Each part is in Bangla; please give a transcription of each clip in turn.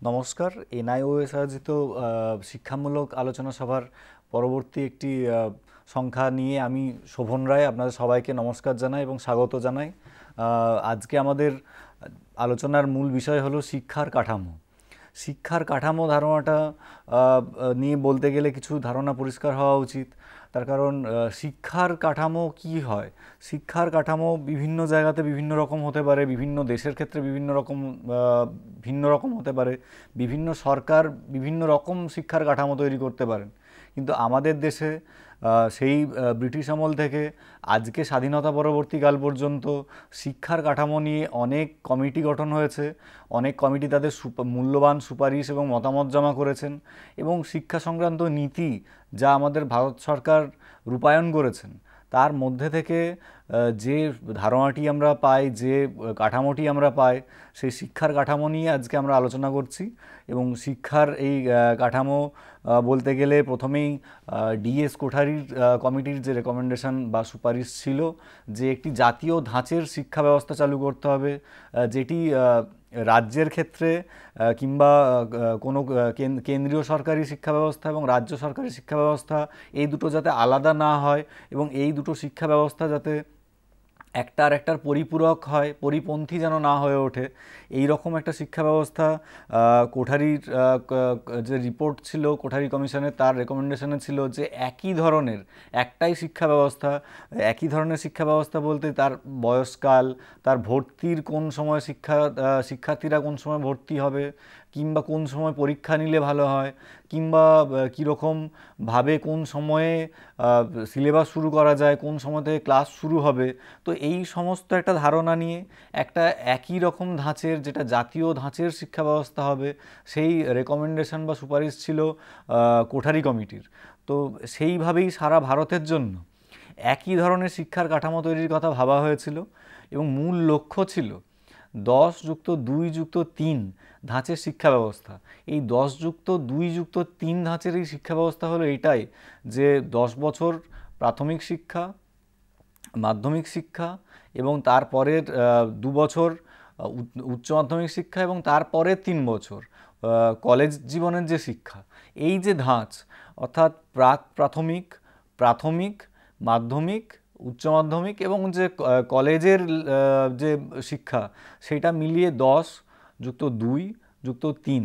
নমস্কার। NIOS আয়োজিত শিক্ষামূলক আলোচনা সভার পরবর্তী একটি সংখ্যা নিয়ে আমি শোভন রায় আপনাদের সবাইকে নমস্কার জানাই এবং স্বাগত জানাই। আজকে আমাদের আলোচনার মূল বিষয় হলো শিক্ষার কাঠামো। শিক্ষার কাঠামো ধারণাটা নিয়ে বলতে গেলে কিছু ধারণা পরিষ্কার হওয়া উচিত। তার কারণ শিক্ষার কাঠামো কি হয়, শিক্ষার কাঠামো বিভিন্ন জায়গাতে বিভিন্ন রকম হতে পারে, বিভিন্ন দেশের ক্ষেত্রে বিভিন্ন রকম ভিন্ন রকম হতে পারে, বিভিন্ন সরকার বিভিন্ন রকম শিক্ষার কাঠামো তৈরি করতে পারেন। কিন্তু আমাদের দেশে সেই ব্রিটিশ আমল থেকে আজকে স্বাধীনতা পরবর্তীকাল পর্যন্ত শিক্ষার কাঠামো নিয়ে অনেক কমিটি গঠন হয়েছে। অনেক কমিটি তাদের মূল্যবান সুপারিশ এবং মতামত জমা করেছেন এবং শিক্ষা সংক্রান্ত নীতি যা আমাদের ভারত সরকার রূপায়ণ করেছেন তার মধ্যে থেকে যে ধারণাটি আমরা পাই, যে কাঠামোটি আমরা পাই, সেই শিক্ষার কাঠামো নিয়ে আজকে আমরা আলোচনা করছি। এবং শিক্ষার এই কাঠামো বলতে গেলে প্রথমেই ডিএস কোঠারির কমিটির যে রেকমেন্ডেশন বা সুপারিশ ছিল যে একটি জাতীয় ধাঁচের শিক্ষা ব্যবস্থা চালু করতে হবে, যেটি রাজ্যের ক্ষেত্রে কিংবা কোনো কেন্দ্রীয় সরকারি শিক্ষা ব্যবস্থা এবং রাজ্য সরকারি শিক্ষা ব্যবস্থা এই দুটো যাতে আলাদা না হয় এবং এই দুটো শিক্ষা ব্যবস্থা যাতে একটার পরিপূরক হয়, পরিপন্থী যেন না হয়ে ওঠে, এই রকম একটা শিক্ষা ব্যবস্থা কোঠারির যে রিপোর্ট ছিল কোঠারি কমিশনের, তার রেকমেন্ডেশনে ছিল যে একই ধরনের একটাই শিক্ষা ব্যবস্থা। একই ধরনের শিক্ষা ব্যবস্থা বলতে তার বয়সকাল, তার ভর্তির কোন সময় শিক্ষার্থীরা কোন সময় ভর্তি হবে, কিংবা কোন সময় পরীক্ষা নিলে ভালো হয়, কিংবা কীরকমভাবে কোন সময়ে সিলেবাস শুরু করা যায়, কোন সময় থেকে ক্লাস শুরু হবে। তো এই সমস্ত একটা ধারণা নিয়ে একটা একই রকম ধাঁচের, যেটা জাতীয় ধাঁচের শিক্ষা ব্যবস্থা হবে, সেই রেকমেন্ডেশন বা সুপারিশ ছিল কোঠারি কমিটির। তো সেইভাবেই সারা ভারতের জন্য একই ধরনের শিক্ষার কাঠামো তৈরির কথা ভাবা হয়েছিল এবং মূল লক্ষ্য ছিল 10+2+3 ধাঁচের শিক্ষা ব্যবস্থা। এই 10+2+3 ধাঁচের এই শিক্ষা ব্যবস্থা হলো এটাই যে 10 বছর প্রাথমিক শিক্ষা, মাধ্যমিক শিক্ষা এবং তারপরের 2 বছর উচ্চ মাধ্যমিক শিক্ষা এবং তারপরে 3 বছর কলেজ জীবনের যে শিক্ষা। এই যে ধাঁচ, অর্থাৎ প্রাথমিক, প্রাথমিক, মাধ্যমিক, উচ্চ মাধ্যমিক এবং যে কলেজের যে শিক্ষা, সেটা মিলিয়ে 10+2+3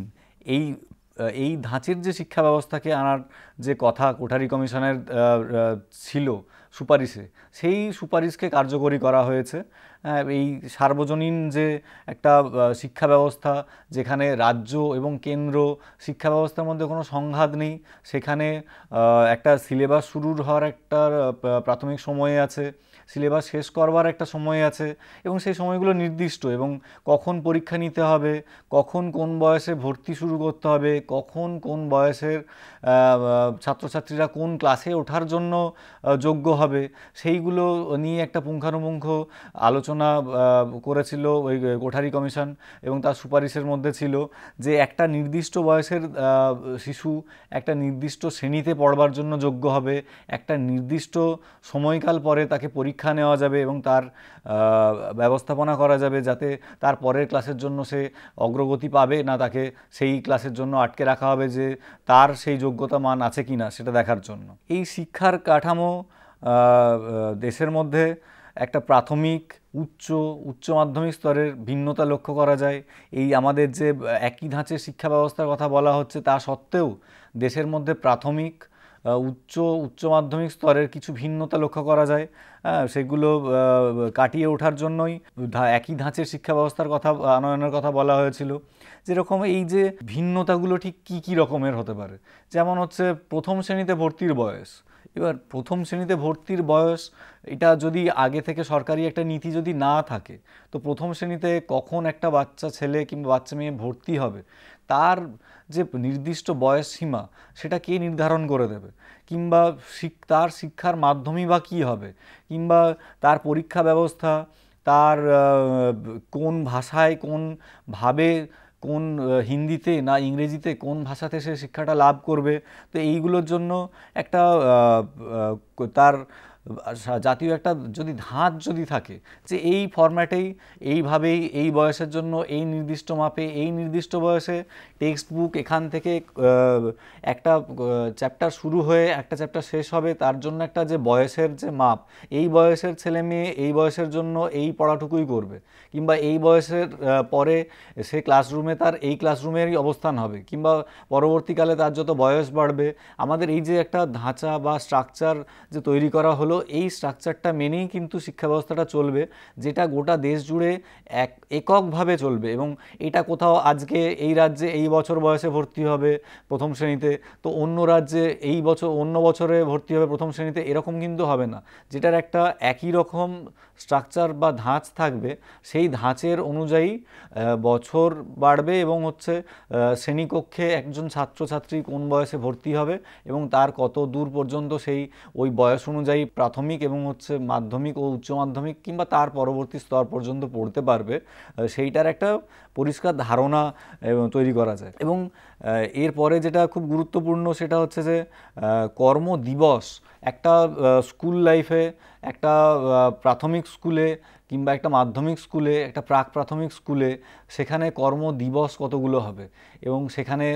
এই ধাঁচের যে শিক্ষা ব্যবস্থাকে আনার যে কথা কোঠারি কমিশনের ছিল সুপারিশে, সেই সুপারিশকে কার্যকরী করা হয়েছে। এই সার্বজনীন যে একটা শিক্ষা ব্যবস্থা, যেখানে রাজ্য এবং কেন্দ্র শিক্ষা ব্যবস্থার মধ্যে কোনো সংঘাত নেই, সেখানে একটা সিলেবাস শুরুর হওয়ার একটা প্রাথমিক সময় আছে, সিলেবাস শেষ করবার একটা সময় আছে এবং সেই সময়গুলো নির্দিষ্ট, এবং কখন পরীক্ষা নিতে হবে, কখন কোন বয়সে ভর্তি শুরু করতে হবে, কখন কোন বয়সের ছাত্রছাত্রীরা কোন ক্লাসে ওঠার জন্য যোগ্য হবে, সেইগুলো নিয়ে একটা পুঙ্খানুপুঙ্খ আলোচনা করেছিল ওই কোঠারি কমিশন। এবং তার সুপারিশের মধ্যে ছিল যে একটা নির্দিষ্ট বয়সের শিশু একটা নির্দিষ্ট শ্রেণীতে পড়বার জন্য যোগ্য হবে, একটা নির্দিষ্ট সময়কাল পরে তাকে পরীক্ষা নেওয়া যাবে এবং তার ব্যবস্থাপনা করা যাবে যাতে তার পরের ক্লাসের জন্য সে অগ্রগতি পাবে না, তাকে সেই ক্লাসের জন্য আটকে রাখা হবে যে তার সেই যোগ্যতা মান আছে কি না সেটা দেখার জন্য। এই শিক্ষার কাঠামো দেশের মধ্যে একটা প্রাথমিক, উচ্চ মাধ্যমিক স্তরের ভিন্নতা লক্ষ্য করা যায়। এই আমাদের যে একই ধাঁচের শিক্ষা ব্যবস্থার কথা বলা হচ্ছে, তা সত্ত্বেও দেশের মধ্যে প্রাথমিক, উচ্চ মাধ্যমিক স্তরের কিছু ভিন্নতা লক্ষ্য করা যায়। সেগুলো কাটিয়ে ওঠার জন্যই একই ধাঁচের শিক্ষা ব্যবস্থার কথা আনয়নের কথা বলা হয়েছিল। যেরকম এই যে ভিন্নতাগুলো ঠিক কী রকমের হতে পারে, যেমন হচ্ছে প্রথম শ্রেণীতে ভর্তির বয়স। এবার প্রথম শ্রেণীতে ভর্তির বয়স, এটা যদি আগে থেকে সরকারি একটা নীতি যদি না থাকে, তো প্রথম শ্রেণীতে কখন একটা বাচ্চা ছেলে কিংবা বাচ্চা মেয়ে ভর্তি হবে তার যে নির্দিষ্ট বয়স সীমা, সেটা কে নির্ধারণ করে দেবে, কিংবা তার শিক্ষার মাধ্যমই বা কী হবে, কিংবা তার পরীক্ষা ব্যবস্থা, তার কোন ভাষায়, কোনভাবে, কোন হিন্দিতে না ইংরেজিতে, কোন ভাষাতে সে শিক্ষাটা লাভ করবে। তো এইগুলোর জন্য একটা তার জাতীয় একটা যদি ধাঁচ যদি থাকে যে এই ফরম্যাটেই, এইভাবেই, এই বয়সের জন্য এই নির্দিষ্ট মাপে, এই নির্দিষ্ট বয়সে টেক্সট বুক এখান থেকে একটা চ্যাপ্টার শুরু হয়ে একটা চ্যাপ্টার শেষ হবে, তার জন্য একটা যে বয়সের যে মাপ, এই বয়সের ছেলে মেয়ে এই বয়সের জন্য এই পড়াটুকুই করবে, কিংবা এই বয়সের পরে সে ক্লাসরুমে তার এই ক্লাসরুমেরই অবস্থান হবে, কিংবা পরবর্তীকালে তার যত বয়স বাড়বে আমাদের এই যে একটা ধাঁচা বা স্ট্রাকচার যে তৈরি করা হলো, এই স্ট্রাকচারটা মেনেই কিন্তু শিক্ষা ব্যবস্থাটা চলবে, যেটা গোটা দেশ জুড়ে এককভাবে চলবে। এবং এটা কোথাও আজকে এই রাজ্যে এই বছর বয়সে ভর্তি হবে প্রথম শ্রেণীতে, তো অন্য রাজ্যে এই বছর অন্য বছরে ভর্তি হবে প্রথম শ্রেণীতে, এরকম কিন্তু হবে না। যেটার একটা একই রকম স্ট্রাকচার বা ধাঁচ থাকবে, সেই ধাঁচের অনুযায়ী বছর বাড়বে এবং হচ্ছে শ্রেণীকক্ষে একজন ছাত্রছাত্রী কোন বয়সে ভর্তি হবে এবং তার কত দূর পর্যন্ত সেই ওই বয়স অনুযায়ী প্রাথমিক এবং হচ্ছে মাধ্যমিক ও উচ্চ মাধ্যমিক কিংবা তার পরবর্তী স্তর পর্যন্ত পড়তে পারবে, সেইটার একটা পরিষ্কার ধারণা তৈরি করা যায়। এবং এরপরে যেটা খুব গুরুত্বপূর্ণ সেটা হচ্ছে যে কর্মদিবস একটা স্কুল লাইফে, একটা প্রাথমিক স্কুলে কিংবা একটা মাধ্যমিক স্কুলে, একটা প্রাক প্রাথমিক স্কুলে, সেখানে কর্মদিবস কতগুলো হবে এবং সেখানে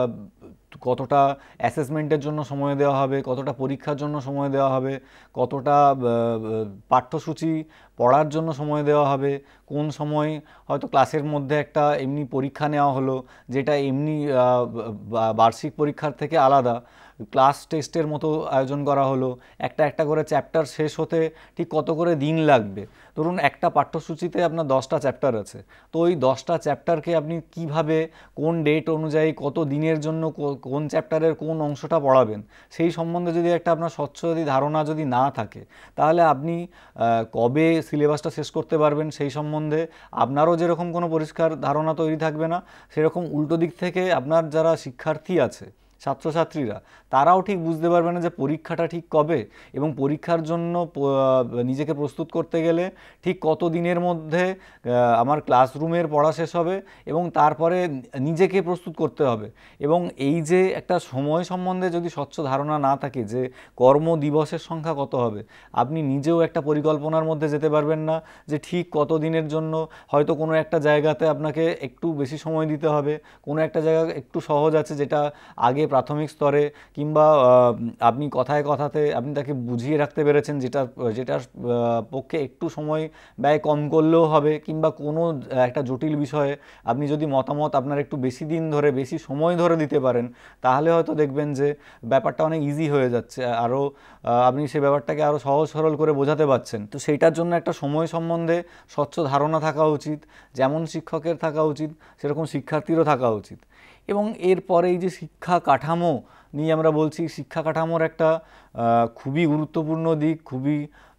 কতটা অ্যাসেসমেন্টের জন্য সময় দেওয়া হবে, কতটা পরীক্ষার জন্য সময় দেওয়া হবে, কতটা পাঠ্যসূচি পড়ার জন্য সময় দেওয়া হবে, কোন সময় হয়তো ক্লাসের মধ্যে একটা এমনি পরীক্ষা নেওয়া হলো যেটা এমনি বার্ষিক পরীক্ষার থেকে আলাদা, ক্লাস টেস্টের মতো আয়োজন করা হলো, একটা একটা করে চ্যাপ্টার শেষ হতে ঠিক কত করে দিন লাগবে। ধরুন একটা পাঠ্যসূচিতে আপনার 10টা চ্যাপ্টার আছে, তো ওই 10টা চ্যাপ্টারকে আপনি কিভাবে কোন ডেট অনুযায়ী কত দিনের জন্য কোন চ্যাপ্টারের কোন অংশটা পড়াবেন, সেই সম্বন্ধে যদি একটা আপনার স্বচ্ছ যদি ধারণা যদি না থাকে, তাহলে আপনি কবে সিলেবাসটা শেষ করতে পারবেন সেই সম্বন্ধে আপনারও যেরকম কোনো পরিষ্কার ধারণা তৈরি থাকবে না, সেরকম উল্টো দিক থেকে আপনার যারা শিক্ষার্থী আছে, ছাত্রছাত্রীরা, তারাও ঠিক বুঝতে পারবে না যে পরীক্ষাটা ঠিক কবে এবং পরীক্ষার জন্য নিজেকে প্রস্তুত করতে গেলে ঠিক কত দিনের মধ্যে আমার ক্লাসরুমের পড়া শেষ হবে এবং তারপরে নিজেকে প্রস্তুত করতে হবে। এবং এই যে একটা সময় সম্বন্ধে যদি স্বচ্ছ ধারণা না থাকে যে কর্মদিবসের সংখ্যা কত হবে, আপনি নিজেও একটা পরিকল্পনার মধ্যে যেতে পারবেন না যে ঠিক কত দিনের জন্য হয়তো কোনো একটা জায়গাতে আপনাকে একটু বেশি সময় দিতে হবে, কোনো একটা জায়গা একটু সহজ আছে যেটা আগে প্রাথমিক স্তরে কিংবা আপনি কথায় কথাতে আপনি তাকে বুঝিয়ে রাখতে পেরেছেন, যেটার পক্ষে একটু সময় ব্যয় কম করলেও হবে, কিংবা কোনো একটা জটিল বিষয়ে আপনি যদি মতামত আপনার একটু বেশি দিন ধরে বেশি সময় ধরে দিতে পারেন, তাহলে হয়তো দেখবেন যে ব্যাপারটা অনেক ইজি হয়ে যাচ্ছে, আরও আপনি সেই ব্যাপারটাকে আরও সহজ সরল করে বোঝাতে পারছেন। তো সেইটার জন্য একটা সময় সম্বন্ধে স্বচ্ছ ধারণা থাকা উচিত, যেমন শিক্ষকের থাকা উচিত সেরকম শিক্ষার্থীরও থাকা উচিত। এবং এরপরে এই যে শিক্ষা কাঠামো নিয়ে আমরা বলছি, শিক্ষা কাঠামোর একটা খুবই গুরুত্বপূর্ণ দিক, খুবই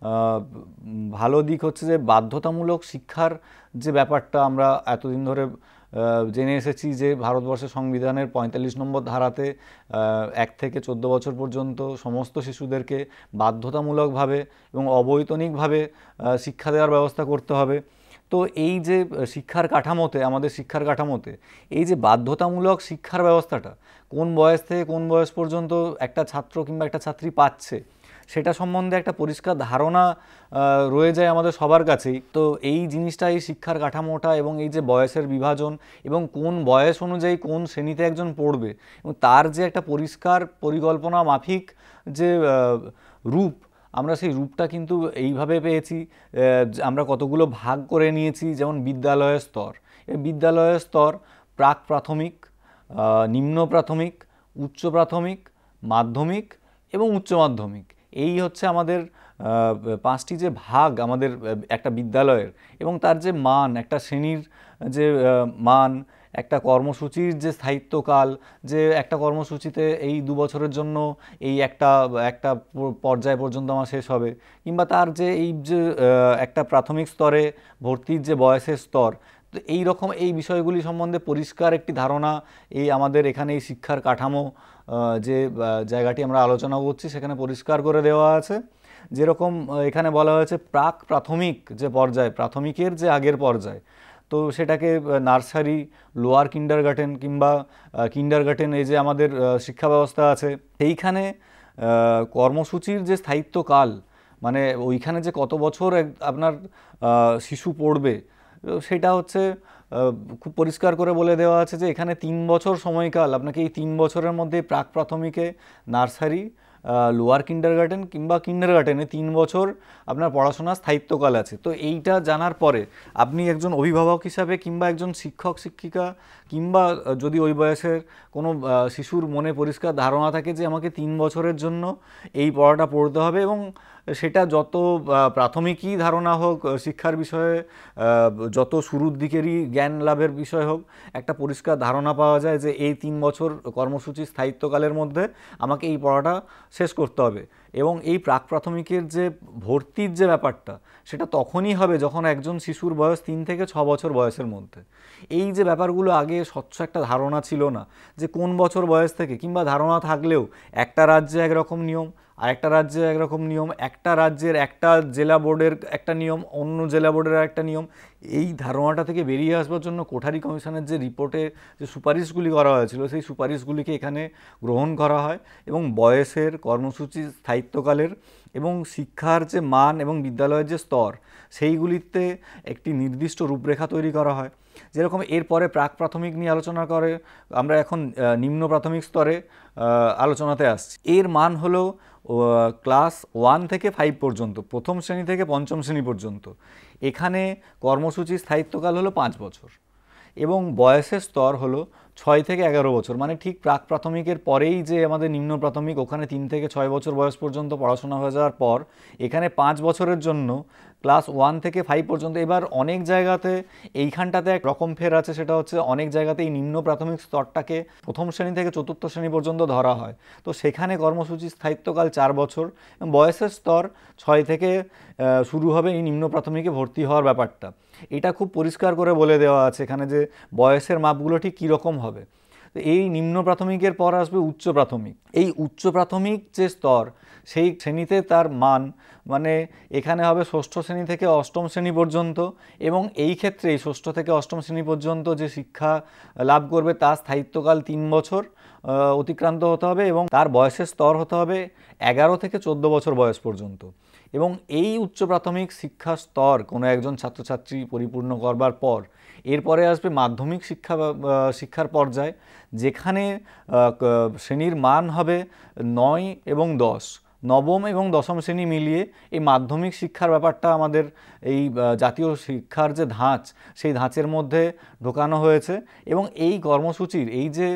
ভালো দিক হচ্ছে যে বাধ্যতামূলক শিক্ষার যে ব্যাপারটা আমরা এতদিন ধরে জেনে এসেছি যে ভারতবর্ষের সংবিধানের 45 নম্বর ধারাতে 1 থেকে 14 বছর পর্যন্ত সমস্ত শিশুদেরকে বাধ্যতামূলকভাবে এবং অবৈতনিকভাবে শিক্ষা দেওয়ার ব্যবস্থা করতে হবে। তো এই যে শিক্ষার কাঠামোতে, আমাদের শিক্ষার কাঠামোতে এই যে বাধ্যতামূলক শিক্ষার ব্যবস্থাটা কোন বয়স থেকে কোন বয়স পর্যন্ত একটা ছাত্র কিংবা একটা ছাত্রী পাচ্ছে, সেটা সম্বন্ধে একটা পরিষ্কার ধারণা রয়ে যায় আমাদের সবার কাছেই। তো এই জিনিসটা, এই শিক্ষার কাঠামোটা এবং এই যে বয়সের বিভাজন এবং কোন বয়স অনুযায়ী কোন শ্রেণীতে একজন পড়বে এবং তার যে একটা পরিষ্কার পরিকল্পনা মাফিক যে রূপ, আমরা সেই রূপটা কিন্তু এইভাবে পেয়েছি, আমরা কতগুলো ভাগ করে নিয়েছি। যেমন বিদ্যালয়ের স্তর, এই বিদ্যালয়ের স্তর প্রাক প্রাথমিক, নিম্ন প্রাথমিক, উচ্চ প্রাথমিক, মাধ্যমিক এবং উচ্চ মাধ্যমিক, এই হচ্ছে আমাদের 5টি যে ভাগ আমাদের একটা বিদ্যালয়ের। এবং তার যে মান, একটা শ্রেণীর যে মান, একটা কর্মসূচির যে স্থায়িত্বকাল, যে একটা কর্মসূচিতে এই 2 বছরের জন্য এই একটা পর্যায় পর্যন্ত আমার শেষ হবে, কিংবা তার যে এই যে একটা প্রাথমিক স্তরে ভর্তির যে বয়সের স্তর, তো এই রকম এই বিষয়গুলি সম্বন্ধে পরিষ্কার একটি ধারণা এই আমাদের এখানে এই শিক্ষার কাঠামো যে জায়গাটি আমরা আলোচনা করছি সেখানে পরিষ্কার করে দেওয়া আছে। যেরকম এখানে বলা হয়েছে প্রাক প্রাথমিক যে পর্যায়, প্রাথমিকের যে আগের পর্যায়, তো সেটাকে নার্সারি, লোয়ার কিন্ডারগার্টেন কিংবা কিন্ডারগার্টেন, এই যে আমাদের শিক্ষা ব্যবস্থা আছে, সেইখানে কর্মসূচির যে স্থায়িত্বকাল মানে ওইখানে যে কত বছর আপনার শিশু পড়বে সেটা হচ্ছে খুব পরিষ্কার করে বলে দেওয়া আছে যে এখানে 3 বছর সময়কাল, আপনাকে এই 3 বছরের মধ্যে প্রাক প্রাথমিকে, নার্সারি, লোয়ার কিন্ডারগার্টেন কিংবা কিন্ডারগার্টেনে 3 বছর আপনার পড়াশোনার স্থায়িত্বকাল আছে। তো এইটা জানার পরে আপনি একজন অভিভাবক হিসাবে কিংবা একজন শিক্ষক শিক্ষিকা কিংবা যদি ওই বয়সের কোনো শিশুর মনে পরিষ্কার ধারণা থাকে যে আমাকে 3 বছরের জন্য এই পড়াটা পড়তে হবে, এবং সেটা যত প্রাথমিকই ধারণা হোক শিক্ষার বিষয়ে, যত শুরুর দিকেরই জ্ঞান লাভের বিষয় হোক, একটা পরিষ্কার ধারণা পাওয়া যায় যে এই 3 বছর কর্মসূচির স্থায়িত্বকালের মধ্যে আমাকে এই পড়াটা শেষ করতে হবে। এবং এই প্রাক প্রাথমিকের যে ভর্তির যে ব্যাপারটা, সেটা তখনই হবে যখন একজন শিশুর বয়স 3 থেকে 6 বছর বয়সের মধ্যে। এই যে ব্যাপারগুলো আগে স্বচ্ছ একটা ধারণা ছিল না যে কোন বছর বয়স থেকে, কিংবা ধারণা থাকলেও একটা রাজ্যে একরকম নিয়ম, আরেকটা রাজ্যে একরকম নিয়ম, একটা রাজ্যের একটা জেলা বোর্ডের একটা নিয়ম, অন্য জেলা বোর্ডের একটা নিয়ম। এই ধারণাটা থেকে বেরিয়ে আসবার জন্য কোঠারি কমিশনের যে রিপোর্টে যে সুপারিশগুলি করা হয়েছিল, সেই সুপারিশগুলিকে এখানে গ্রহণ করা হয় এবং বয়সের, কর্মসূচির স্থায়িত্বকালের এবং শিক্ষার যে মান এবং বিদ্যালয়ের যে স্তর, সেইগুলিতে একটি নির্দিষ্ট রূপরেখা তৈরি করা হয়। যেরকম এরপরে প্রাক প্রাথমিক নিয়ে আলোচনা করে, আমরা এখন নিম্ন প্রাথমিক স্তরে আলোচনাতে আসছি। এর মান হলো ক্লাস 1 থেকে 5 পর্যন্ত, প্রথম শ্রেণী থেকে পঞ্চম শ্রেণী পর্যন্ত। এখানে কর্মসূচির স্থায়িত্বকাল হলো 5 বছর এবং বয়সের স্তর হলো 6 থেকে 11 বছর। মানে ঠিক প্রাক প্রাথমিকের পরেই যে আমাদের নিম্ন প্রাথমিক, ওখানে 3 থেকে 6 বছর বয়স পর্যন্ত পড়াশোনা হয়ে যাওয়ার পর এখানে 5 বছরের জন্য ক্লাস 1 থেকে 5 পর্যন্ত। এবার অনেক জায়গাতে এইখানটাতে এক রকম ফের আছে, সেটা হচ্ছে অনেক জায়গাতে এই নিম্ন প্রাথমিক স্তরটাকে প্রথম শ্রেণী থেকে চতুর্থ শ্রেণী পর্যন্ত ধরা হয়। তো সেখানে কর্মসূচির স্থায়িত্বকাল 4 বছর এবং বয়সের স্তর 6 থেকে শুরু হবে এই নিম্ন প্রাথমিকে ভর্তি হওয়ার ব্যাপারটা। এটা খুব পরিষ্কার করে বলে দেওয়া আছে এখানে যে বয়সের মাপগুলো ঠিক কীরকম হবে। তো এই নিম্ন প্রাথমিকের পর আসবে উচ্চ প্রাথমিক। এই উচ্চ প্রাথমিক যে স্তর, সেই শ্রেণীতে তার মান মানে এখানে হবে ষষ্ঠ শ্রেণী থেকে অষ্টম শ্রেণী পর্যন্ত, এবং এই ক্ষেত্রে এই ষষ্ঠ থেকে অষ্টম শ্রেণী পর্যন্ত যে শিক্ষা লাভ করবে তার স্থায়িত্বকাল 3 বছর অতিক্রান্ত হতে হবে এবং তার বয়সের স্তর হতে হবে 11 থেকে 14 বছর বয়স পর্যন্ত। এবং এই উচ্চ প্রাথমিক শিক্ষা স্তর কোনো একজন ছাত্রছাত্রী পরিপূর্ণ করবার পর এরপরে আসবে মাধ্যমিক শিক্ষার পর্যায়, যেখানে শ্রেণীর মান হবে 9 এবং 10, নবম এবং দশম শ্রেণী মিলিয়ে এই মাধ্যমিক শিক্ষার ব্যাপারটা আমাদের এই জাতীয় শিক্ষার যে ধাঁচ, সেই ধাঁচের মধ্যে ঢোকানো হয়েছে। এবং এই কর্মসূচির এই যে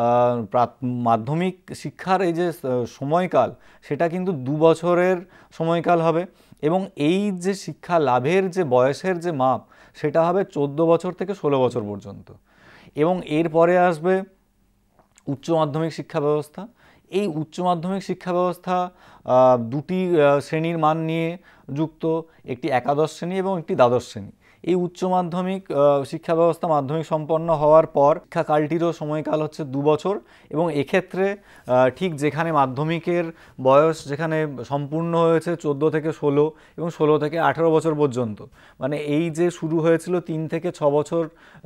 মাধ্যমিক শিক্ষার এই যে সময়কাল, সেটা কিন্তু 2 বছরের সময়কাল হবে এবং এই যে শিক্ষা লাভের যে বয়সের যে মাপ, সেটা হবে 14 বছর থেকে 16 বছর পর্যন্ত। এবং এরপরে আসবে উচ্চ মাধ্যমিক শিক্ষা ব্যবস্থা। এই উচ্চ মাধ্যমিক শিক্ষা ব্যবস্থা দুটি শ্রেণীর মান নিয়ে যুক্ত, একটি একাদশ শ্রেণী এবং একটি দ্বাদশ শ্রেণী। এই উচ্চ মাধ্যমিক শিক্ষা ব্যবস্থা মাধ্যমিক সম্পন্ন হওয়ার পর শিক্ষাকালটিরও সময়কাল হচ্ছে 2 বছর এবং এক্ষেত্রে ঠিক যেখানে মাধ্যমিকের বয়স যেখানে সম্পূর্ণ হয়েছে 14 থেকে 16 এবং 16 থেকে 18 বছর পর্যন্ত, মানে এই যে শুরু হয়েছিল 3 থেকে 6 বছর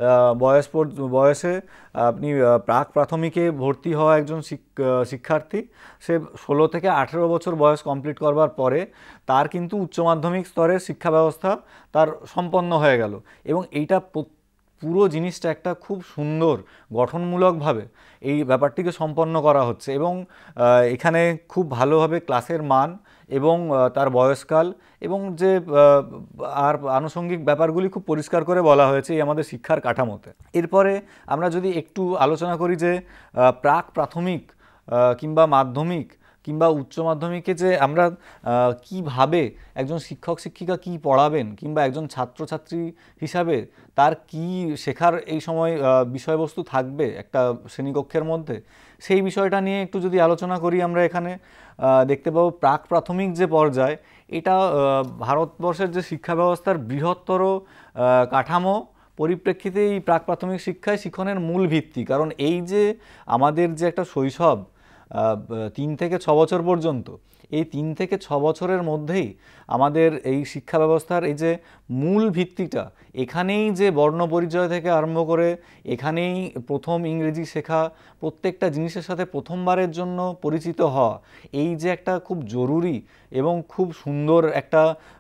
বয়সে আপনি প্রাক প্রাথমিকে ভর্তি হওয়া একজন শিক্ষার্থী, সে 16 থেকে 18 বছর বয়স কমপ্লিট করবার পরে তার কিন্তু উচ্চ মাধ্যমিক স্তরের শিক্ষা ব্যবস্থা তার সম্পন্ন হয়ে গেল। এবং এইটা পুরো জিনিসটা একটা খুব সুন্দর গঠনমূলকভাবে এই ব্যাপারটিকে সম্পন্ন করা হচ্ছে এবং এখানে খুব ভালোভাবে ক্লাসের মান এবং তার বয়সকাল এবং যে আর আনুষঙ্গিক ব্যাপারগুলি খুব পরিষ্কার করে বলা হয়েছে এই আমাদের শিক্ষার কাঠামোতে। এরপরে আমরা যদি একটু আলোচনা করি যে প্রাক প্রাথমিক কিংবা মাধ্যমিক কিংবা উচ্চ মাধ্যমিকে যে আমরা কিভাবে একজন শিক্ষক শিক্ষিকা কি পড়াবেন কিংবা একজন ছাত্রছাত্রী হিসাবে তার কি শেখার এই সময় বিষয়বস্তু থাকবে একটা শ্রেণীকক্ষের মধ্যে, সেই বিষয়টা নিয়ে একটু যদি আলোচনা করি আমরা এখানে দেখতে পাবো প্রাক প্রাথমিক যে পর্যায়, এটা ভারতবর্ষের যে শিক্ষা ব্যবস্থার বৃহত্তর কাঠামো পরিপ্রেক্ষিতে এই প্রাক প্রাথমিক শিক্ষায় শিক্ষণের মূল ভিত্তি। কারণ এই যে আমাদের যে একটা শৈশব, 3 থেকে 6 বছর পর্যন্ত, এই 3 থেকে 6 বছরের মধ্যেই আমাদের এই শিক্ষা ব্যবস্থার এই যে মূল ভিত্তিটা, এখানেই যে বর্ণ পরিচয় থেকে আরম্ভ করে এখানেই প্রথম ইংরেজি শেখা, প্রত্যেকটা জিনিসের সাথে প্রথমবারের জন্য পরিচিত হওয়া, এই যে একটা খুব জরুরি এবং খুব সুন্দর একটা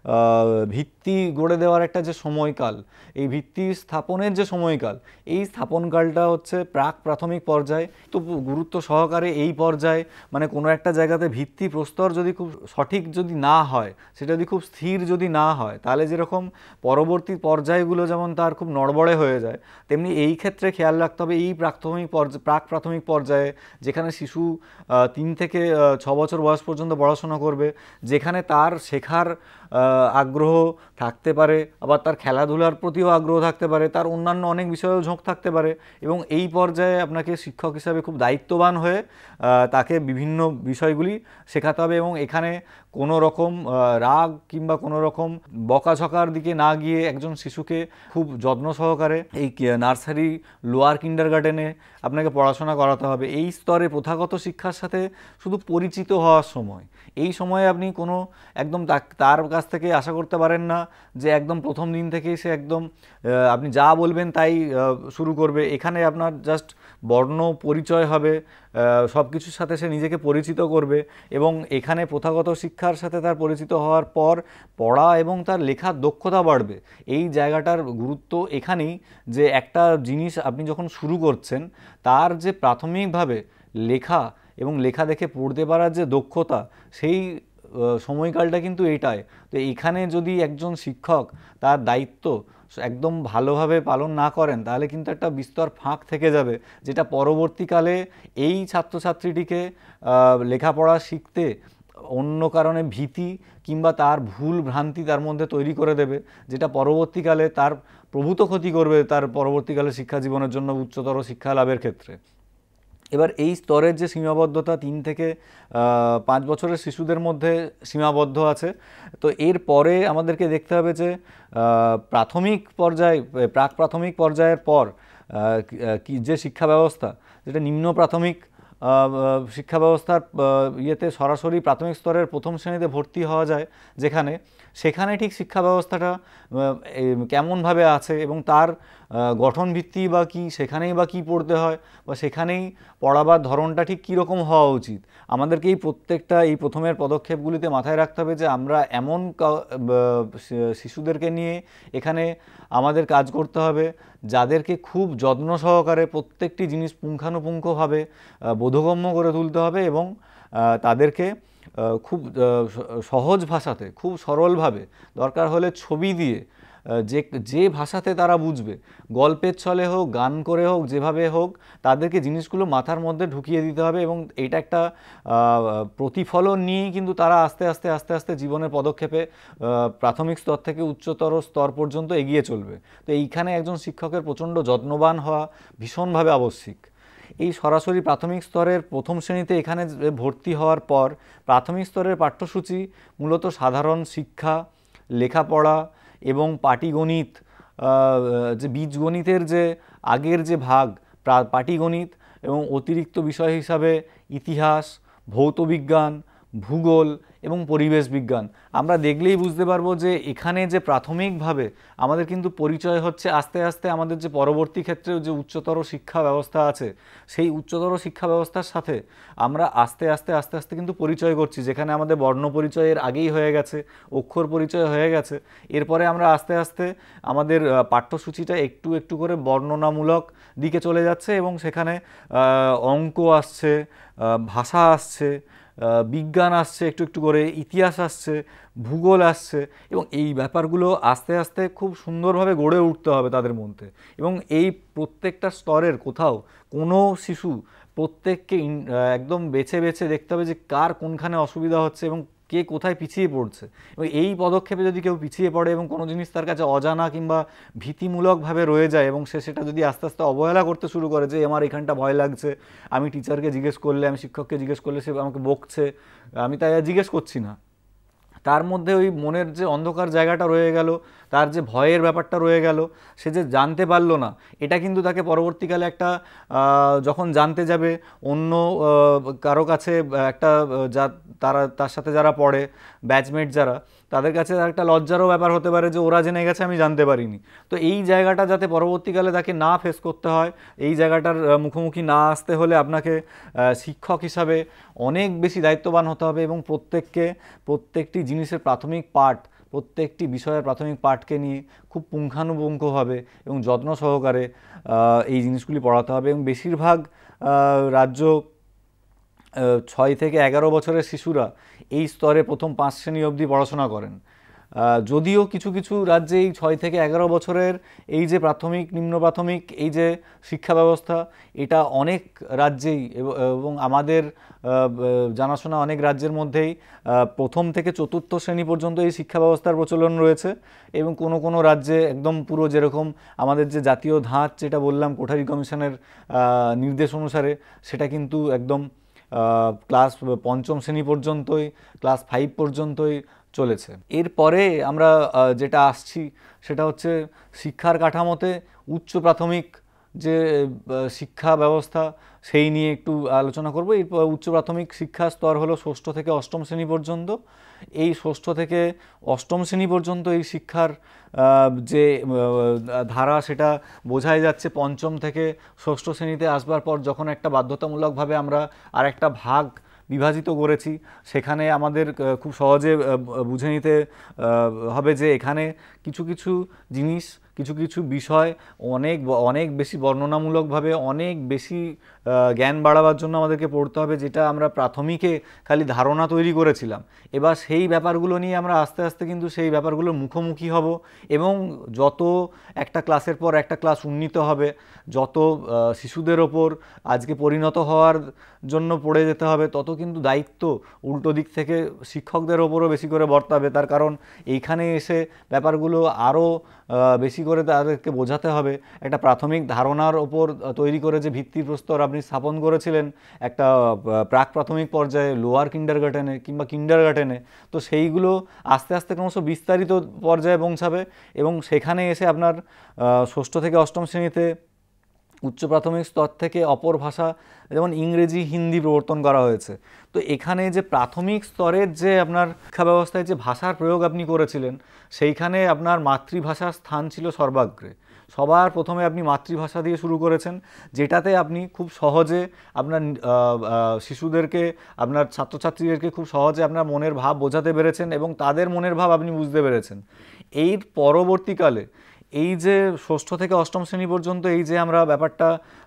ভিত্তি গড়ে দেওয়ার একটা যে সময়কাল, এই ভিত্তি স্থাপনের যে সময়কাল, এই স্থাপনকালটা হচ্ছে প্রাক প্রাথমিক পর্যায়ে। তো গুরুত্ব সহকারে এই পর্যায়ে মানে কোনো একটা জায়গাতে ভিত্তি প্রস্তর যদি খুব সঠিক যদি না হয়, সেটা যদি খুব স্থির যদি না হয়, তাহলে যেরকম পরবর্তী পর্যায়গুলো যেমন তার খুব নড়বড়ে হয়ে যায়, তেমনি এই ক্ষেত্রে খেয়াল রাখতে হবে এই প্রাক প্রাথমিক পর্যায়ে যেখানে শিশু 3 থেকে 6 বছর বয়স পর্যন্ত পড়াশোনা করবে, যেখানে তার শেখার আগ্রহ থাকতে পারে, আবার তার খেলাধুলার প্রতিও আগ্রহ থাকতে পারে, তার অন্যান্য অনেক বিষয়েও ঝোঁক থাকতে পারে, এবং এই পর্যায়ে আপনাকে শিক্ষক হিসাবে খুব দায়িত্ববান হয়ে তাকে বিভিন্ন বিষয়গুলি শেখাতে হবে। এবং এখানে কোনো রকম রাগ কিংবা কোনো রকম বকাঝকার দিকে না গিয়ে একজন শিশুকে খুব যত্ন সহকারে এই নার্সারি, লোয়ার কিন্ডারগার্টেনে আপনাকে পড়াশোনা করাতে হবে। এই স্তরে প্রথাগত শিক্ষার সাথে শুধু পরিচিত হওয়ার সময়, এই সময়ে আপনি কোনো একদম তার কাছ থেকে আশা করতে পারেন না যে একদম প্রথম দিন থেকেই সে একদম আপনি যা বলবেন তাই শুরু করবে। এখানে আপনার জাস্ট বর্ণ পরিচয় হবে, সব কিছুর সাথে সে নিজেকে পরিচিত করবে, এবং এখানে প্রথাগত শিক্ষার সাথে তার পরিচিত হওয়ার পর পড়া এবং তার লেখার দক্ষতা বাড়বে। এই জায়গাটার গুরুত্ব এখানেই যে একটা জিনিস আপনি যখন শুরু করছেন, তার যে প্রাথমিকভাবে লেখা এবং লেখা দেখে পড়তে পারার যে দক্ষতা, সেই সময়কালটা কিন্তু এটাই। তো এখানে যদি একজন শিক্ষক তার দায়িত্ব একদম ভালোভাবে পালন না করেন, তাহলে কিন্তু একটা বিস্তর ফাঁক থেকে যাবে, যেটা পরবর্তীকালে এই ছাত্রছাত্রীটিকে লেখাপড়া শিখতে অন্য কারণে ভীতি কিংবা তার ভুল ভ্রান্তি তার মধ্যে তৈরি করে দেবে, যেটা পরবর্তীকালে তার প্রভূত ক্ষতি করবে তার পরবর্তীকালে শিক্ষা জীবনের জন্য উচ্চতর শিক্ষা লাভের ক্ষেত্রে। এবার এই স্তরের যে সীমাবদ্ধতা 3 থেকে 5 বছরের শিশুদের মধ্যে সীমাবদ্ধ আছে। তো এর পরে আমাদেরকে দেখতে হবে যে প্রাথমিক পর্যায়, প্রাক প্রাথমিক পর্যায়ের পর যে শিক্ষা ব্যবস্থা, যেটা নিম্ন প্রাথমিক শিক্ষা ব্যবস্থার ইয়েতে সরাসরি প্রাথমিক স্তরের প্রথম শ্রেণীতে ভর্তি হওয়া যায়, সেখানে ঠিক শিক্ষা ব্যবস্থাটা কেমনভাবে আছে এবং তার গঠনভিত্তি বা কী, সেখানেই বা কী পড়তে হয়, বা সেখানেই পড়াবার ধরনটা ঠিক কীরকম হওয়া উচিত, আমাদেরকে এই প্রত্যেকটা এই প্রথমের পদক্ষেপগুলিতে মাথায় রাখতে হবে যে আমরা এমন শিশুদেরকে নিয়ে এখানে আমাদের কাজ করতে হবে যাদেরকে খুব যত্ন সহকারে প্রত্যেকটি জিনিস পুঙ্খানুপুঙ্খভাবে বোধগম্য করে তুলতে হবে, এবং তাদেরকে খুব সহজ ভাষাতে, খুব সরলভাবে, দরকার হলে ছবি দিয়ে, যে ভাষাতে তারা বুঝবে, গল্পের ছলে হোক, গান করে হোক, যেভাবে হোক, তাদেরকে জিনিসগুলো মাথার মধ্যে ঢুকিয়ে দিতে হবে। এবং এটা একটা প্রতিফলন নিয়েই কিন্তু তারা আস্তে আস্তে আস্তে আস্তে জীবনের পদক্ষেপে প্রাথমিক স্তর থেকে উচ্চতর স্তর পর্যন্ত এগিয়ে চলবে। তো এইখানে একজন শিক্ষকের প্রচণ্ড যত্নবান হওয়া ভীষণভাবে আবশ্যিক। এই সরাসরি প্রাথমিক স্তরের প্রথম শ্রেণীতে এখানে ভর্তি হওয়ার পর প্রাথমিক স্তরের পাঠ্যসূচি মূলত সাধারণ শিক্ষা, লেখাপড়া এবং পাটিগণিত, যে বীজগণিতের যে আগের যে ভাগ, পাটিগণিত এবং অতিরিক্ত বিষয় হিসাবে ইতিহাস, ভৌতবিজ্ঞান, ভূগোল এবং পরিবেশ বিজ্ঞান। আমরা দেখলেই বুঝতে পারবো যে এখানে যে প্রাথমিকভাবে আমাদের কিন্তু পরিচয় হচ্ছে, আস্তে আস্তে আমাদের যে পরবর্তী ক্ষেত্রে যে উচ্চতর শিক্ষা ব্যবস্থা আছে, সেই উচ্চতর শিক্ষা ব্যবস্থার সাথে আমরা আস্তে আস্তে আস্তে আস্তে কিন্তু পরিচয় করছি, যেখানে আমাদের বর্ণ পরিচয়ের আগেই হয়ে গেছে, অক্ষর পরিচয় হয়ে গেছে। এরপরে আমরা আস্তে আস্তে আমাদের পাঠ্যসূচিটা একটু একটু করে বর্ণনামূলক দিকে চলে যাচ্ছে, এবং সেখানে অঙ্ক আসছে, ভাষা আসছে, বিজ্ঞান আসছে, একটু একটু করে ইতিহাস আসছে, ভূগোল আসছে, এবং এই ব্যাপারগুলো আস্তে আস্তে খুব সুন্দরভাবে গড়ে উঠতে হবে তাদের মধ্যে। এবং এই প্রত্যেকটা স্তরের কোথাও কোনো শিশু প্রত্যেককে একদম বেছে বেছে দেখতে হবে যে কার কোনখানে অসুবিধা হচ্ছে এবং কে কোথায় পিছিয়ে পড়ছে। এবং এই পদক্ষেপে যদি কেউ পিছিয়ে পড়ে এবং কোনো জিনিস তার কাছে অজানা কিংবা ভীতিমূলকভাবে রয়ে যায়, এবং সে সেটা যদি আস্তে আস্তে অবহেলা করতে শুরু করে, যে আমার এখানটা ভয় লাগছে, আমি টিচারকে জিজ্ঞেস করলে, আমি শিক্ষককে জিজ্ঞেস করলে সে আমাকে বকছে, আমি তাই আর জিজ্ঞেস করছি না, তার মধ্যে ওই মনের যে অন্ধকার জায়গাটা রয়ে গেল, তার যে ভয়ের ব্যাপারটা রয়ে গেল, সে যে জানতে পারলো না, এটা কিন্তু তাকে পরবর্তীকালে একটা যখন জানতে যাবে অন্য কারো কাছে, একটা যা তার সাথে যারা পড়ে, ব্যাচমেট যারা, তাদের কাছে একটা লজ্জারও ব্যাপার হতে পারে যে ওরা জেনে গেছে আমি জানতে পারিনি। তো এই জায়গাটা যাতে পরবর্তীকালে তাকে না ফেস করতে হয়, এই জায়গাটার মুখোমুখি না আসতে হলে আপনাকে শিক্ষক হিসাবে অনেক বেশি দায়িত্ববান হতে হবে এবং প্রত্যেকটি জিনিসের প্রাথমিক পাঠ, প্রত্যেকটি বিষয়ের প্রাথমিক পাঠকে নিয়ে খুব পুঙ্খানুপুঙ্খভাবে এবং যত্ন সহকারে এই জিনিসগুলি পড়াতে হবে। এবং বেশিরভাগ রাজ্য 6 থেকে 11 বছরের শিশুরা এই স্তরে প্রথম 5 শ্রেণী অবধি পড়াশোনা করেন। যদিও কিছু কিছু রাজ্যে এই 6 থেকে 11 বছরের এই যে প্রাথমিক, নিম্ন প্রাথমিক এই যে শিক্ষা ব্যবস্থা, এটা অনেক রাজ্যেই এবং আমাদের জানাশোনা অনেক রাজ্যের মধ্যেই প্রথম থেকে 4র্থ শ্রেণী পর্যন্ত এই শিক্ষা ব্যবস্থার প্রচলন রয়েছে। এবং কোনো কোনো রাজ্যে একদম পুরো যেরকম আমাদের যে জাতীয় ধাঁচ যেটা বললাম কোঠারি কমিশনের নির্দেশ অনুসারে, সেটা কিন্তু একদম ক্লাস 5ম শ্রেণী পর্যন্তই, ক্লাস 5 পর্যন্তই চলেছে। এরপরে আমরা যেটা আসছি সেটা হচ্ছে শিক্ষার কাঠামোতে উচ্চ প্রাথমিক যে শিক্ষা ব্যবস্থা, সেই নিয়ে একটু আলোচনা করব। এই উচ্চ প্রাথমিক শিক্ষা স্তর হলো 6ষ্ঠ থেকে 8ম শ্রেণী পর্যন্ত। এই 6ষ্ঠ থেকে 8ম শ্রেণী পর্যন্ত এই শিক্ষার যে ধারা, সেটা বোঝাই যাচ্ছে 5ম থেকে 6ষ্ঠ শ্রেণীতে আসবার পর যখন একটা বাধ্যতামূলকভাবে আমরা আর একটা ভাগ বিভাজিত করেছি, সেখানে আমাদের খুব সহজে বুঝে নিতে হবে যে এখানে কিছু কিছু জিনিস, কিছু কিছু বিষয় অনেক বেশি বর্ণনামূলকভাবে, অনেক বেশি জ্ঞান বাড়াবার জন্য আমাদেরকে পড়তে হবে, যেটা আমরা প্রাথমিকে খালি ধারণা তৈরি করেছিলাম। এবার সেই ব্যাপারগুলো নিয়ে আমরা আস্তে আস্তে কিন্তু সেই ব্যাপারগুলোর মুখোমুখি হব এবং যত একটা ক্লাসের পর একটা ক্লাস উন্নীত হবে, যত শিশুদের ওপর আজকে পরিণত হওয়ার জন্য পড়ে যেতে হবে, তত কিন্তু দায়িত্ব উল্টো দিক থেকে শিক্ষকদের ওপরও বেশি করে বর্তাবে। তার কারণ এইখানে এসে ব্যাপারগুলো আরও বেশি করে তাদেরকে বোঝাতে হবে। একটা প্রাথমিক ধারণার ওপর তৈরি করে যে ভিত্তিপ্রস্তর আপনি স্থাপন করেছিলেন একটা প্রাক প্রাথমিক পর্যায়ে, লোয়ার কিন্ডারগার্টেনে কিংবা কিন্ডারগার্টেনে, তো সেইগুলো আস্তে আস্তে ক্রমশ বিস্তারিত পর্যায়ে পৌঁছাবে এবং সেখানে এসে আপনার 6ষ্ঠ থেকে 8ম শ্রেণীতে উচ্চ প্রাথমিক স্তর থেকে অপর ভাষা যেমন ইংরেজি, হিন্দি প্রবর্তন করা হয়েছে। তো এখানে যে প্রাথমিক স্তরের যে আপনার শিক্ষা ব্যবস্থায় যে ভাষার প্রয়োগ আপনি করেছিলেন, সেইখানে আপনার মাতৃভাষার স্থান ছিল সর্বাগ্রে। সবার প্রথমে আপনি মাতৃভাষা দিয়ে শুরু করেছেন, যেটাতে আপনি খুব সহজে আপনার শিশুদেরকে, আপনার ছাত্রছাত্রীদেরকে খুব সহজে আপনার মনের ভাব বোঝাতে পেরেছেন এবং তাদের মনের ভাব আপনি বুঝতে পেরেছেন। এর পরবর্তীকালে এই যে 6ষ্ঠ থেকে 8ম শ্রেণী পর্যন্ত এই যে আমরা ব্যাপারটা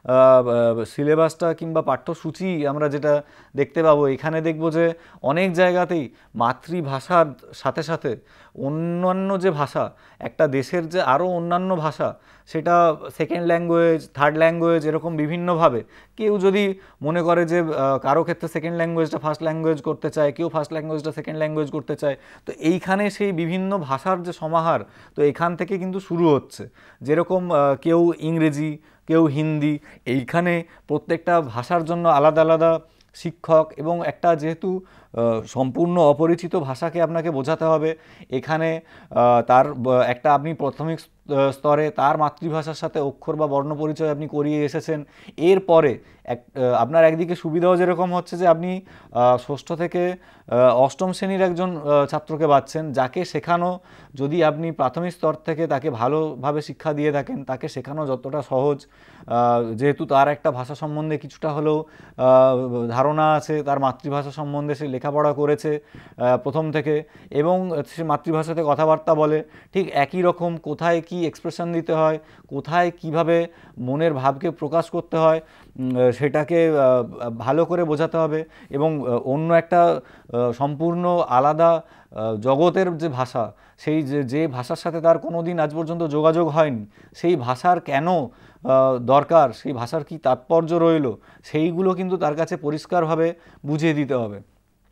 সিলেবাসটা কিংবা পাঠ্যসূচি আমরা যেটা দেখতে পাবো, এখানে দেখব যে অনেক জায়গাতেই মাতৃভাষার সাথে সাথে অন্যান্য যে ভাষা, একটা দেশের যে আরও অন্যান্য ভাষা, সেটা সেকেন্ড ল্যাঙ্গুয়েজ, থার্ড ল্যাঙ্গুয়েজ, এরকম বিভিন্নভাবে কেউ যদি মনে করে যে কারো ক্ষেত্রে সেকেন্ড ল্যাঙ্গুয়েজটা ফার্স্ট ল্যাঙ্গুয়েজ করতে চায়, কেউ ফার্স্ট ল্যাঙ্গুয়েজটা সেকেন্ড ল্যাঙ্গুয়েজ করতে চায়, তো এইখানে সেই বিভিন্ন ভাষার যে সমাহার, তো এখান থেকে কিন্তু শুরু হচ্ছে। যেরকম কেউ ইংরেজি, কেউ হিন্দি, এইখানে প্রত্যেকটা ভাষার জন্য আলাদা আলাদা শিক্ষক এবং একটা যেহেতু সম্পূর্ণ অপরিচিত ভাষাকে আপনাকে বোঝাতে হবে, এখানে তার একটা আপনি প্রাথমিক স্তরে তার মাতৃভাষার সাথে অক্ষর বা বর্ণ পরিচয় আপনি করিয়ে এসেছেন। এরপরে আপনার একদিকে সুবিধাও যেরকম হচ্ছে যে আপনি 6ষ্ঠ থেকে 8ম শ্রেণীর একজন ছাত্রকে পাচ্ছেন, যাকে শেখানো, যদি আপনি প্রাথমিক স্তর থেকে তাকে ভালোভাবে শিক্ষা দিয়ে থাকেন, তাকে শেখানো যতটা সহজ, যেহেতু তার একটা ভাষা সম্বন্ধে কিছুটা হলেও ধারণা আছে, তার মাতৃভাষা সম্বন্ধে সে লেখাপড়া করেছে প্রথম থেকে এবং সে মাতৃভাষাতে কথাবার্তা বলে, ঠিক একই রকম কোথায় কি এক্সপ্রেশন দিতে হয়, কোথায় কিভাবে মনের ভাবকে প্রকাশ করতে হয়, সেটাকে ভালো করে বোঝাতে হবে। এবং অন্য একটা সম্পূর্ণ আলাদা জগতের যে ভাষা, সেই যে ভাষার সাথে তার কোনো দিন আজ পর্যন্ত যোগাযোগ হয়নি, সেই ভাষার কেন দরকার, সেই ভাষার কি তাৎপর্য রইল, সেইগুলো কিন্তু তার কাছে পরিষ্কারভাবে বুঝিয়ে দিতে হবে।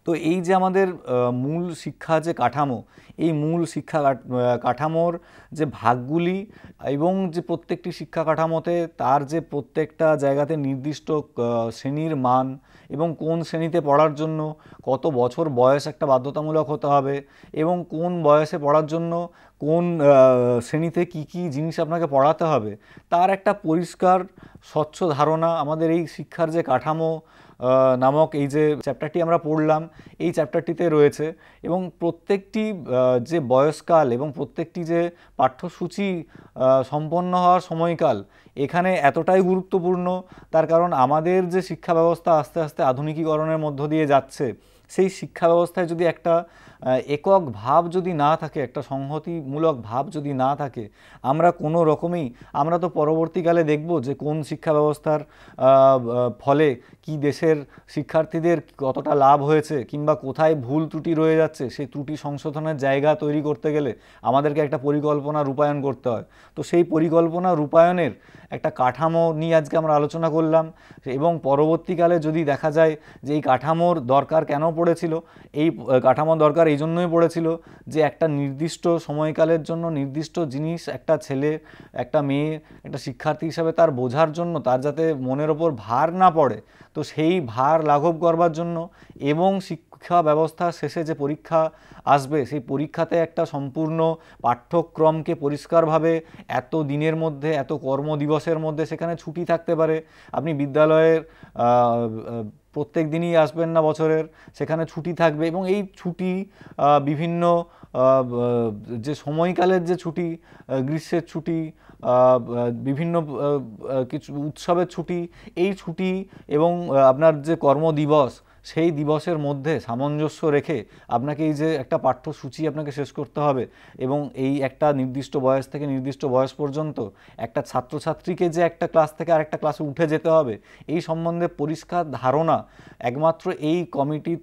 তো এই যে আমাদের মূল শিক্ষা যে কাঠামো, এই মূল শিক্ষা কাঠামোর যে ভাগগুলি এবং যে প্রত্যেকটি শিক্ষা কাঠামোতে তার যে প্রত্যেকটা জায়গাতে নির্দিষ্ট শ্রেণীর মান এবং কোন শ্রেণীতে পড়ার জন্য কত বছর বয়স একটা বাধ্যতামূলক হতে হবে এবং কোন বয়সে পড়ার জন্য কোন শ্রেণীতে কি কি জিনিস আপনাকে পড়াতে হবে, তার একটা পরিষ্কার স্বচ্ছ ধারণা আমাদের এই শিক্ষার যে কাঠামো নামক এই যে চ্যাপ্টারটি আমরা পড়লাম, এই চ্যাপ্টারটিতে রয়েছে। এবং প্রত্যেকটি যে বয়সকাল এবং প্রত্যেকটি যে পাঠ্যসূচি সম্পন্ন হওয়ার সময়কাল এখানে এতটাই গুরুত্বপূর্ণ, তার কারণ আমাদের যে শিক্ষা ব্যবস্থা আস্তে আস্তে আধুনিকীকরণের মধ্য দিয়ে যাচ্ছে, সেই শিক্ষা ব্যবস্থায় যদি একটা একক ভাব যদি না থাকে, একটা সংহতিমূলক ভাব যদি না থাকে, আমরা কোনো রকমেই, আমরা তো পরবর্তীকালে দেখব যে কোন শিক্ষা ব্যবস্থার ফলে কি দেশের শিক্ষার্থীদের কতটা লাভ হয়েছে কিংবা কোথায় ভুল ত্রুটি রয়ে যাচ্ছে, সেই ত্রুটি সংশোধনের জায়গা তৈরি করতে গেলে আমাদেরকে একটা পরিকল্পনা রূপায়ণ করতে হয়। তো সেই পরিকল্পনা রূপায়ণের একটা কাঠামো নিয়ে আজকে আমরা আলোচনা করলাম। এবং পরবর্তীকালে যদি দেখা যায় যে এই কাঠামোর দরকার কেন পড়েছিল, এই কাঠামোর দরকার এই জন্যই পড়েছিল যে একটা নির্দিষ্ট সময়কালের জন্য নির্দিষ্ট জিনিস একটা ছেলে, একটা মেয়ে, একটা শিক্ষার্থী হিসাবে তার বোঝার জন্য, তার যাতে মনের ওপর ভার না পড়ে, তো সেই ভার লাঘব করবার জন্য এবং শিক্ষা ব্যবস্থা শেষে যে পরীক্ষা আসবে, সেই পরীক্ষাতে একটা সম্পূর্ণ পাঠ্যক্রমকে পরিষ্কারভাবে এত দিনের মধ্যে, এত কর্মদিবসের মধ্যে সেখানে ছুটি থাকতে পারে। আপনি বিদ্যালয়ের প্রত্যেক দিনই আসবেন না বছরের, সেখানে ছুটি থাকবে এবং এই ছুটি বিভিন্ন যে সময়কালের যে ছুটি, গ্রীষ্মের ছুটি, বিভিন্ন কিছু উৎসবের ছুটি, এই ছুটি এবং আপনার যে কর্মদিবস, সেই দিবসের মধ্যে সামঞ্জস্য রেখে আপনাকে এই যে একটা পাঠ্যসূচি আপনাকে শেষ করতে হবে এবং এই একটা নির্দিষ্ট বয়স থেকে নির্দিষ্ট বয়স পর্যন্ত একটা ছাত্রছাত্রীকে যে একটা ক্লাস থেকে আরেকটা ক্লাসে উঠে যেতে হবে, এই সম্বন্ধে পরিষ্কার ধারণা একমাত্র এই কমিটি,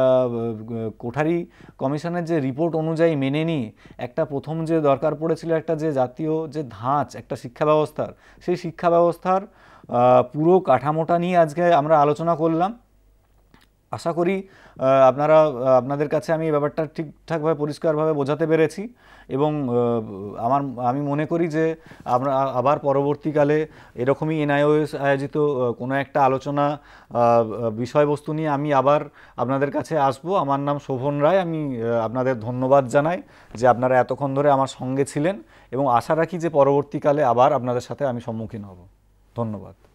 কোঠারি কমিশনের যে রিপোর্ট অনুযায়ী মেনে নিয়ে একটা প্রথম যে দরকার পড়েছিল একটা যে জাতীয় যে ধাঁচ একটা শিক্ষা ব্যবস্থার, সেই শিক্ষা ব্যবস্থার পুরো কাঠামোটা নিয়ে আজকে আমরা আলোচনা করলাম। আশা করি আপনাদের কাছে আমি এই ব্যাপারটা ঠিকঠাকভাবে পরিষ্কারভাবে বোঝাতে পেরেছি এবং আমি মনে করি যে আমরা আবার পরবর্তীকালে এরকমই NIOS আয়োজিত কোনো একটা আলোচনা বিষয়বস্তু নিয়ে আমি আবার আপনাদের কাছে আসব। আমার নাম শোভন রায়। আমি আপনাদের ধন্যবাদ জানাই যে আপনারা এতক্ষণ ধরে আমার সঙ্গে ছিলেন এবং আশা রাখি যে পরবর্তীকালে আবার আপনাদের সাথে আমি সম্মুখীন হব। ধন্যবাদ।